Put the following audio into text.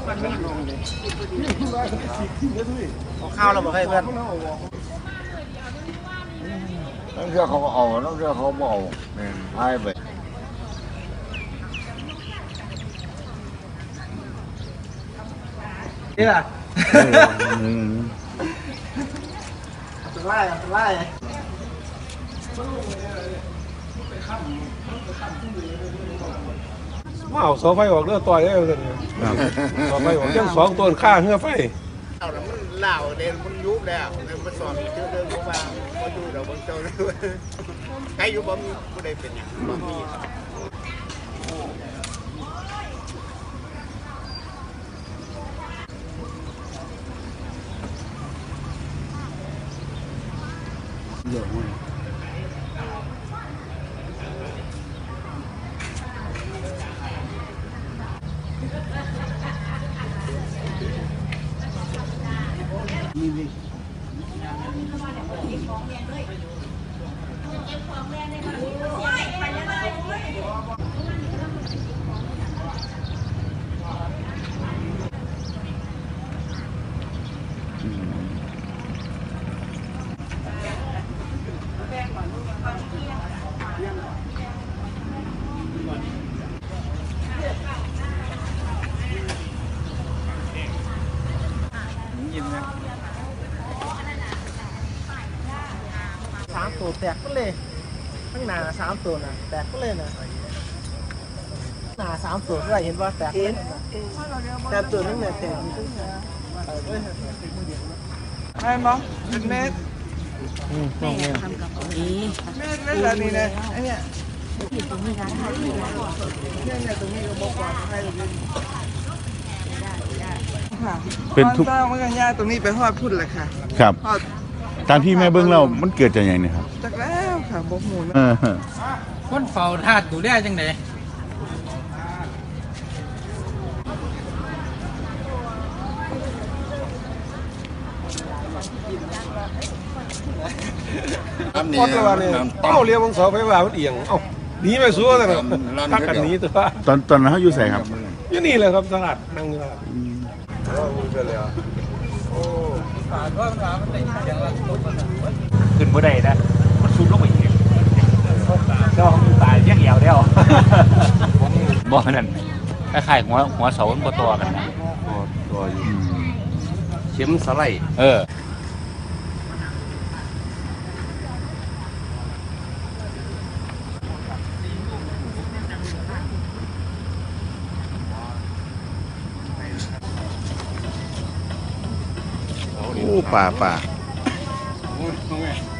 ข้าวเราบอกให้เพื่อนนักเรือเขาเอานักเรือเขาเอาเนี่ยพายไปนี่แหละเป็นไล่เป็นไล่ว้าวเสาไฟออกเรือต่อยได้เลยเสาไฟออกยังสองต้นข้าเหือไฟเอาแล้วมันเหล่าเด่นมันยุบแล้วมันสอนเจอเดินเข้ามาก็อยู่เราบางเจ้าด้วยใครอยู่บ่มีผู้ใดเป็นอย่างบ่มีเยอะมากนี่ยินนะ3 ตัวแตกก็เลยข้างหน้า3 ตัวนะแตกก็เลยนะหน้า3 ตัวก็เห็นว่าแตกเห็นแต่ตัวนึงเนี่ยแตกใช่มั้งเป็นเม็ดเม็ดอะไรนี่นะไอ้เนี่ยตรงนี้นะเนี่ยตรงนี้ก็บอกว่าให้ตรงนี้เป็นทุกเมื่อกันย่าตรงนี้ไปทอดพุ่นเลยค่ะครับตามที่แม่เบิ้งเรามันเกิดจากอย่างนี้ครับจากแล้วค่ะบกหมูนะคนเฝ้าธาตุดูแลจังไดพอดว่าเนี่ยเรียกวงเสาไฟว่ามันเอียงหนีไปสู้แต่ตักกันนี้ตัวตอนนั้นเขาอยู่ใส่ครับอยู่นี่เลยครับตลาดนั่งอยู่ตลาดขึ้นบ่ได้นะมันสูงลงไปอีกเจ้าตายแยกเหี่ยวแล้วบ่นั่นคล้ายๆหัวเสามันบ่ตัวกันนะตัวอยู่เข็มสไลด์ป่า